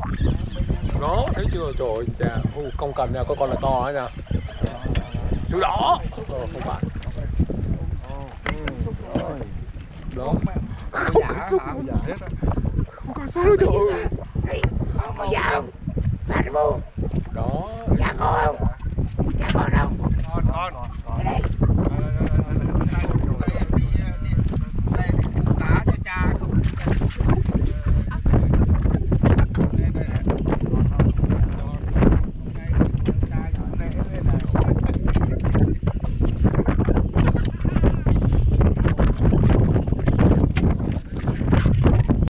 Đó, thấy chưa? Trời ơi, cha, công cần nha, có con là to đó nha. Sữa đỏ. Không phải. Đó. Không có súng. Không có súng, trời ơi. Không có giàu. Phạt vô. Đó. Cha con không? Cha con không? Con.